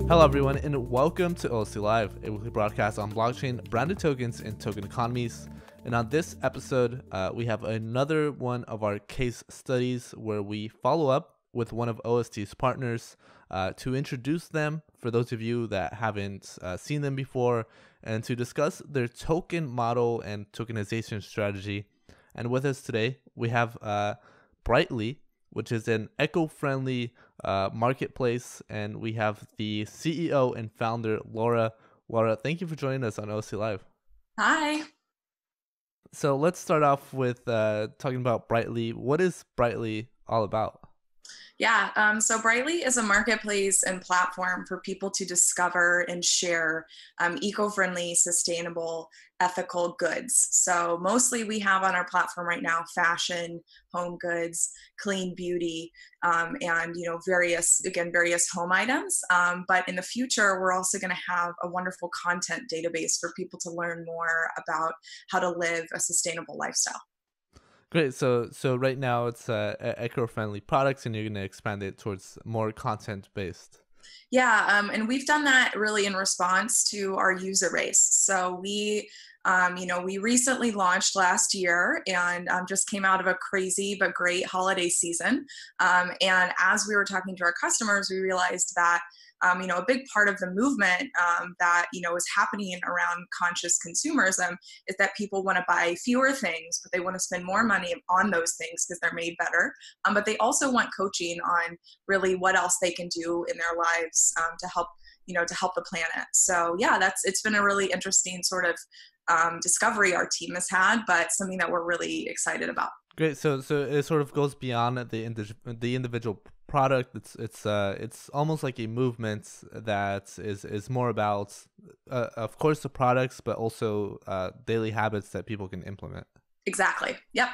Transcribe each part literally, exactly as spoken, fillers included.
Hello, everyone, and welcome to O C Live, a weekly broadcast on blockchain, branded tokens, and token economies. And on this episode, uh, we have another one of our case studies where we follow up with one of O S T's partners uh, to introduce them for those of you that haven't uh, seen them before, and to discuss their token model and tokenization strategy. And with us today, we have uh, Brightly, which is an eco-friendly uh, marketplace, and we have the C E O and founder, Laura. Laura, thank you for joining us on O C Live. Hi. So let's start off with uh, talking about Brightly. What is Brightly all about? Yeah, um, so Brightly is a marketplace and platform for people to discover and share um, eco-friendly, sustainable, ethical goods. So mostly we have on our platform right now fashion, home goods, clean beauty, um, and you know various again various home items. Um, but in the future, we're also going to have a wonderful content database for people to learn more about how to live a sustainable lifestyle. Great. So so right now it's uh, e- eco-friendly products, and you're going to expand it towards more content-based. Yeah, um, and we've done that really in response to our user base. So we, um, you know, we recently launched last year and um, just came out of a crazy but great holiday season. Um, and as we were talking to our customers, we realized that um, you know, a big part of the movement um, that, you know, is happening around conscious consumerism is that people want to buy fewer things, but they want to spend more money on those things because they're made better. Um, but they also want coaching on really what else they can do in their lives um, to help, you know, to help the planet. So yeah, that's, it's been a really interesting sort of um, discovery our team has had, but something that we're really excited about. Great. So so it sort of goes beyond the indi- the individual product. It's it's uh it's almost like a movement that is is more about, uh, of course, the products, but also uh, daily habits that people can implement. Exactly. Yep.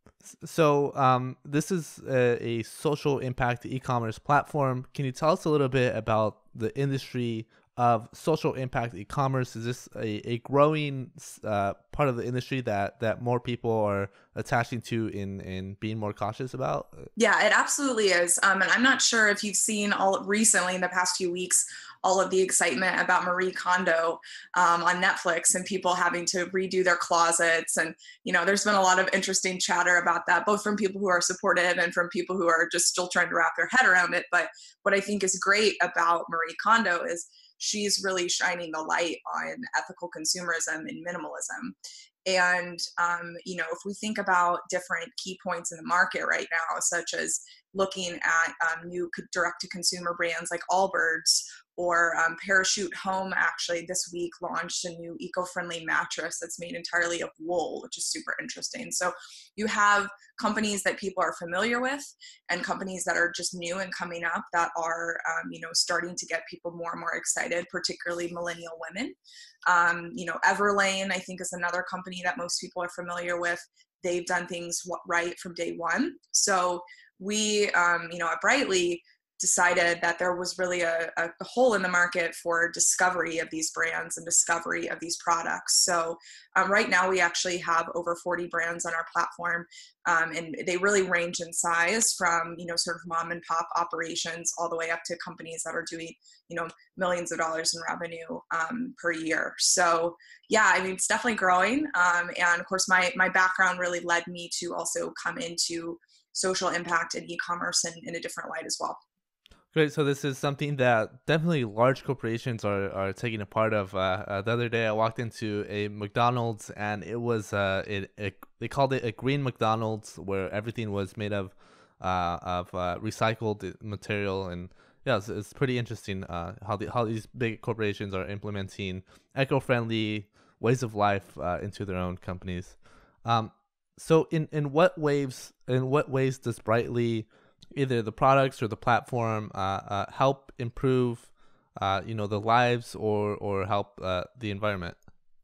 So um, this is a, a social impact e-commerce platform. Can you tell us a little bit about the industry of social impact e-commerce? Is this a, a growing uh, part of the industry that, that more people are attaching to in, in being more cautious about? Yeah, it absolutely is. Um, and I'm not sure if you've seen all recently in the past few weeks, all of the excitement about Marie Kondo um, on Netflix and people having to redo their closets. And, you know, there's been a lot of interesting chatter about that, both from people who are supportive and from people who are just still trying to wrap their head around it. But what I think is great about Marie Kondo is she's really shining the light on ethical consumerism and minimalism. And, um, you know, if we think about different key points in the market right now, such as looking at um, new direct-to-consumer brands like Allbirds, or um, Parachute Home actually this week launched a new eco-friendly mattress that's made entirely of wool, which is super interesting. So you have companies that people are familiar with and companies that are just new and coming up that are, um, you know, starting to get people more and more excited, particularly millennial women. Um, you know, Everlane, I think, is another company that most people are familiar with. They've done things right from day one. So we, um, you know, at Brightly, decided that there was really a, a hole in the market for discovery of these brands and discovery of these products. So um, right now we actually have over forty brands on our platform, um, and they really range in size from, you know, sort of mom and pop operations all the way up to companies that are doing, you know, millions of dollars in revenue um, per year. So yeah, I mean, it's definitely growing. Um, and of course, my, my background really led me to also come into social impact and e-commerce in, in a different light as well. Great. So this is something that definitely large corporations are, are taking a part of. Uh, uh, the other day, I walked into a McDonald's, and it was uh, it, it they called it a green McDonald's, where everything was made of uh, of uh, recycled material. And yeah, it's, it's pretty interesting uh, how the how these big corporations are implementing eco-friendly ways of life uh, into their own companies. Um, so in in what ways in what ways does Brightly, either the products or the platform, uh, uh, help improve, uh, you know, the lives or or help uh, the environment?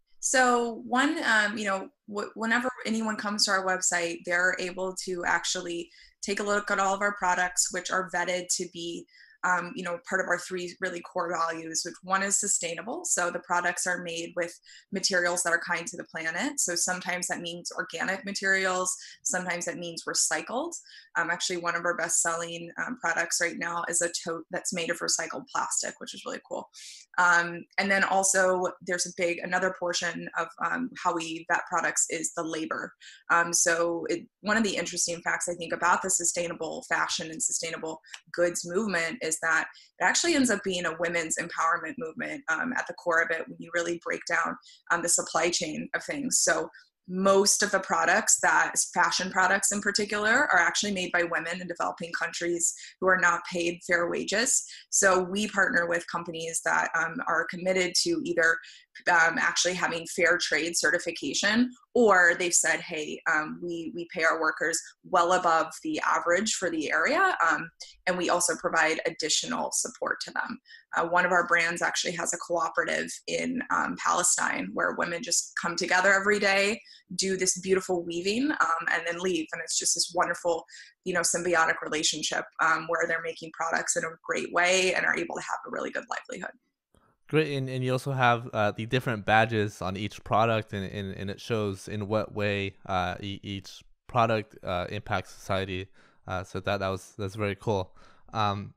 So one, um, you know, w- whenever anyone comes to our website, they're able to actually take a look at all of our products, which are vetted to be um, you know, part of our three really core values, which one is sustainable. So the products are made with materials that are kind to the planet. So sometimes that means organic materials, sometimes that means recycled. Um, actually, one of our best selling um, products right now is a tote that's made of recycled plastic, which is really cool. Um, and then also there's a big, another portion of um, how we vet products is the labor. Um, so it, one of the interesting facts I think about the sustainable fashion and sustainable goods movement is that it actually ends up being a women's empowerment movement um, at the core of it when you really break down um, the supply chain of things. So most of the products, that fashion products in particular, are actually made by women in developing countries who are not paid fair wages. So we partner with companies that um, are committed to either um, actually having fair trade certification, or they've said, hey, um, we, we pay our workers well above the average for the area, um, and we also provide additional support to them. Uh, one of our brands actually has a cooperative in um, Palestine where women just come together every day, do this beautiful weaving, um, and then leave. And it's just this wonderful, you know, symbiotic relationship um, where they're making products in a great way and are able to have a really good livelihood. Great, and, and you also have uh, the different badges on each product, and, and, and it shows in what way uh, e- each product uh, impacts society. Uh, so that that was that's very cool. Um,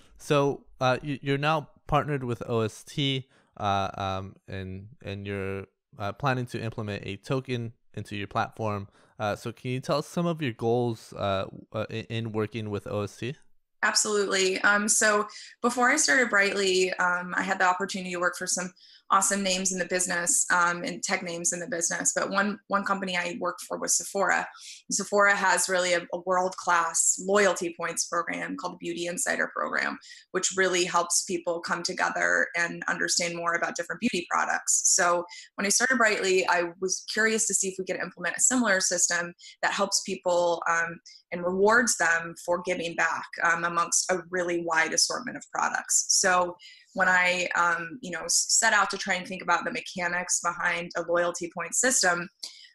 so uh, you, you're now partnered with O S T, uh, um, and and you're uh, planning to implement a token into your platform. Uh, so can you tell us some of your goals uh, uh, in, in working with O S T? Absolutely. Um, so before I started Brightly, um, I had the opportunity to work for some awesome names in the business um, and tech names in the business. But one one company I worked for was Sephora. Sephora has really a, a world-class loyalty points program called the Beauty Insider Program, which really helps people come together and understand more about different beauty products. So when I started Brightly, I was curious to see if we could implement a similar system that helps people um, and rewards them for giving back um, amongst a really wide assortment of products. So when I, um, you know, set out to try and think about the mechanics behind a loyalty point system,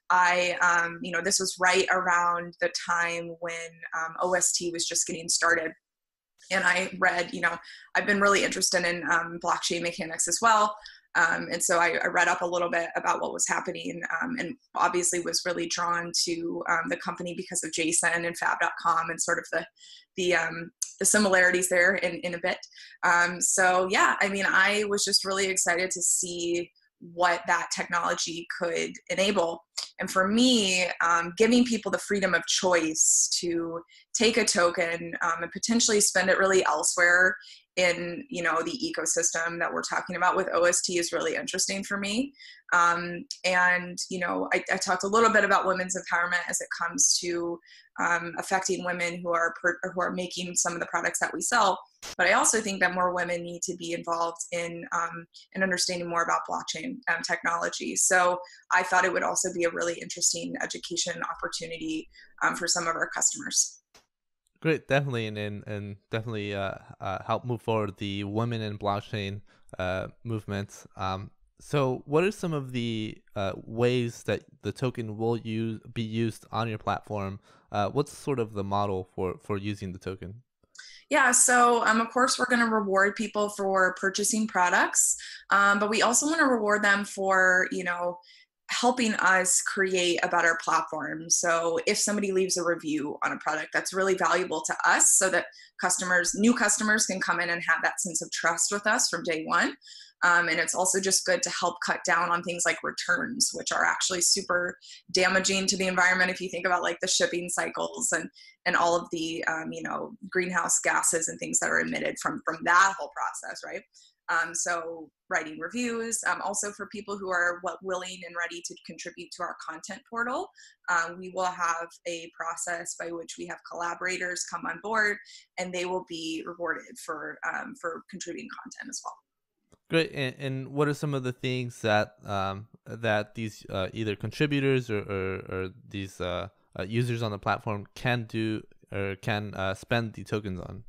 I, um, you know, this was right around the time when um, O S T was just getting started. And I read, you know, I've been really interested in um, blockchain mechanics as well. Um, and so I, I read up a little bit about what was happening um, and obviously was really drawn to um, the company because of Jason and fab dot com and sort of the, the, um, the similarities there in, in a bit. Um, so yeah, I mean, I was just really excited to see what that technology could enable. And for me, um, giving people the freedom of choice to take a token um, and potentially spend it really elsewhere in, you know, the ecosystem that we're talking about with O S T is really interesting for me. Um, and, you know, I, I talked a little bit about women's empowerment as it comes to um, affecting women who are per, who are making some of the products that we sell. But I also think that more women need to be involved in um, in understanding more about blockchain um, technology. So I thought it would also be a really interesting education opportunity um, for some of our customers. Great, definitely, and and, and definitely uh, uh, help move forward the women in blockchain uh, movement. Um, so, what are some of the uh, ways that the token will use be used on your platform? Uh, what's sort of the model for for using the token? Yeah, so um, of course, we're going to reward people for purchasing products, um, but we also want to reward them for, you know, helping us create a better platform. So if somebody leaves a review on a product, that's really valuable to us so that customers, new customers can come in and have that sense of trust with us from day one. Um, and it's also just good to help cut down on things like returns, which are actually super damaging to the environment. If you think about like the shipping cycles and, and all of the, um, you know, greenhouse gases and things that are emitted from, from that whole process, right? Um, so writing reviews, um, also for people who are what, willing and ready to contribute to our content portal, um, we will have a process by which we have collaborators come on board and they will be rewarded for, um, for contributing content as well. Great, and, and what are some of the things that um, that these uh, either contributors or, or, or these uh, uh, users on the platform can do or can uh, spend the tokens on?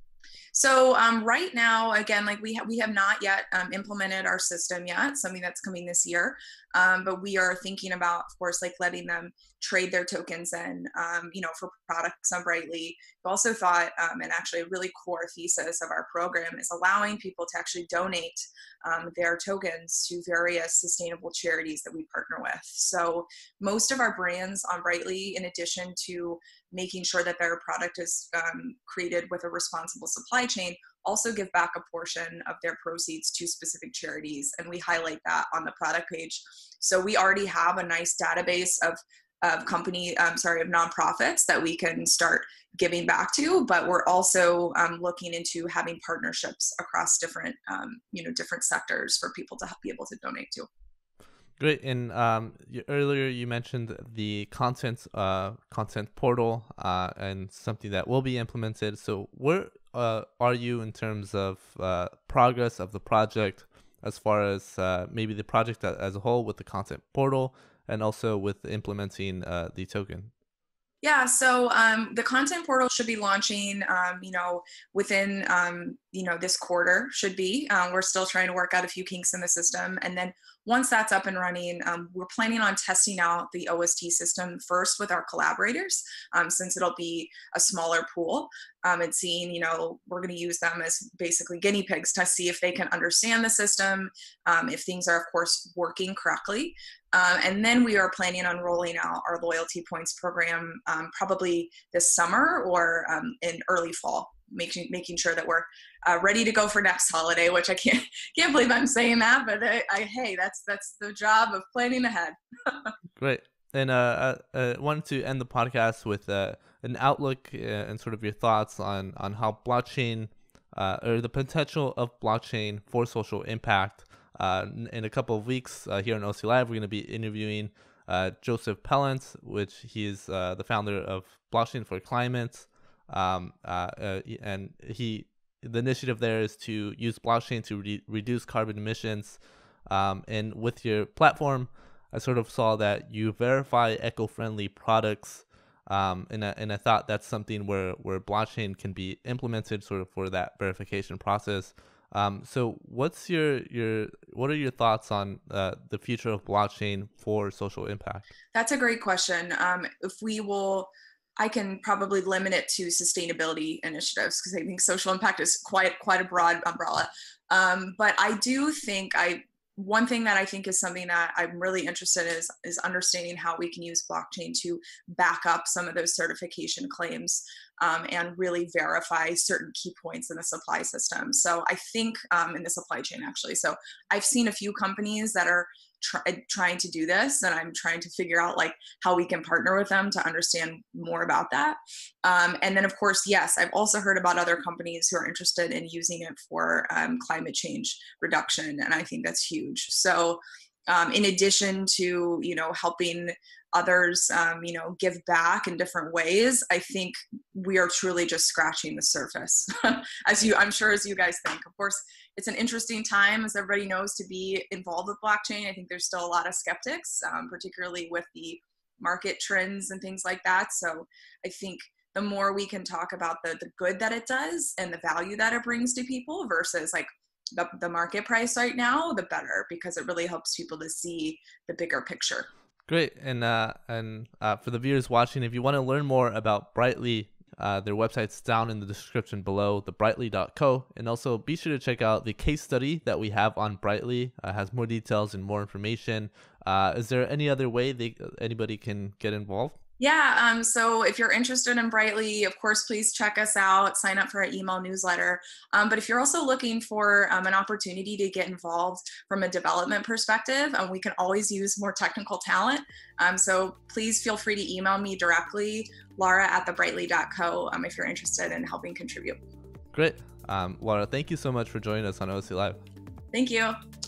So um, right now, again, like we ha- we have not yet um, implemented our system yet. Something that's coming this year, um, but we are thinking about, of course, like letting them trade their tokens in, um, you know, for products on Brightly. We've also thought, um, and actually a really core thesis of our program is allowing people to actually donate um, their tokens to various sustainable charities that we partner with. So most of our brands on Brightly, in addition to making sure that their product is um, created with a responsible supply chain, also give back a portion of their proceeds to specific charities. And we highlight that on the product page. So we already have a nice database of of company, um, sorry, of nonprofits that we can start giving back to, but we're also um, looking into having partnerships across different, um, you know, different sectors for people to be able to donate to. Great. And um, you, earlier you mentioned the content uh, content portal uh, and something that will be implemented. So where uh, are you in terms of uh, progress of the project, as far as uh, maybe the project as a whole with the content portal, and also with implementing uh, the token? Yeah, so um, the content portal should be launching, um, you know, within, um, you know, this quarter should be. Um, we're still trying to work out a few kinks in the system. And then once that's up and running, um, we're planning on testing out the O S T system first with our collaborators, um, since it'll be a smaller pool, um, and seeing, you know, we're going to use them as basically guinea pigs to see if they can understand the system, um, if things are, of course, working correctly. Um, and then we are planning on rolling out our loyalty points program um, probably this summer or um, in early fall, making making sure that we're uh, ready to go for next holiday. Which I can't can't believe I'm saying that, but I, I hey, that's that's the job of planning ahead. Great. And uh, I uh, wanted to end the podcast with uh, an outlook uh, and sort of your thoughts on on how blockchain uh, or the potential of blockchain for social impact. Uh, in a couple of weeks uh, here on O C Live, we're going to be interviewing uh, Joseph Pellant, which he's uh, the founder of Blockchain for Climate, um, uh, uh, and he the initiative there is to use blockchain to re- reduce carbon emissions. Um, and with your platform, I sort of saw that you verify eco-friendly products, um, and I, and I thought that's something where where blockchain can be implemented sort of for that verification process. Um, so what's your, your, what are your thoughts on uh, the future of blockchain for social impact? That's a great question. Um, if we will, I can probably limit it to sustainability initiatives because I think social impact is quite quite a broad umbrella. Um, but I do think I one thing that I think is something that I'm really interested in is, is understanding how we can use blockchain to back up some of those certification claims, um, and really verify certain key points in the supply system. So I think um, in the supply chain, actually. So I've seen a few companies that are try, trying to do this, and I'm trying to figure out like how we can partner with them to understand more about that. Um, and then, of course, yes, I've also heard about other companies who are interested in using it for um, climate change reduction, and I think that's huge. So um, in addition to, you know, helping others, um, you know, give back in different ways, I think we are truly just scratching the surface, as you, I'm sure as you guys think. Of course, it's an interesting time, as everybody knows, to be involved with blockchain. I think there's still a lot of skeptics, um, particularly with the market trends and things like that. So I think the more we can talk about the, the good that it does and the value that it brings to people versus like the, the market price right now, the better, because it really helps people to see the bigger picture. Great. And uh, and uh, for the viewers watching, if you want to learn more about Brightly, uh, their website's down in the description below, the brightly dot co. And also be sure to check out the case study that we have on Brightly. Uh, has more details and more information. Uh, is there any other way they, anybody can get involved? Yeah, um, so if you're interested in Brightly, of course, please check us out, sign up for our email newsletter. Um, but if you're also looking for um, an opportunity to get involved from a development perspective, um, we can always use more technical talent. Um, so please feel free to email me directly, Laura at the brightly dot co, um, if you're interested in helping contribute. Great. Um, Laura, thank you so much for joining us on O C Live. Thank you.